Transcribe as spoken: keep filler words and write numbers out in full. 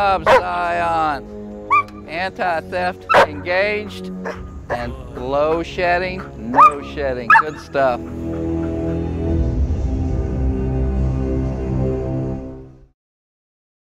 job, Scion. Anti-theft engaged, and low shedding, no shedding. Good stuff.